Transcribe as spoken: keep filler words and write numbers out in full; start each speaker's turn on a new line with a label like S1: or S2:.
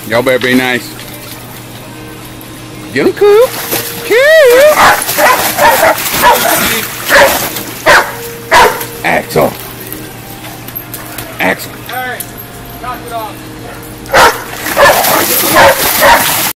S1: Y'all better be nice. Get him, Coop. Coop. Axel. Axel.
S2: Hey, knock it off.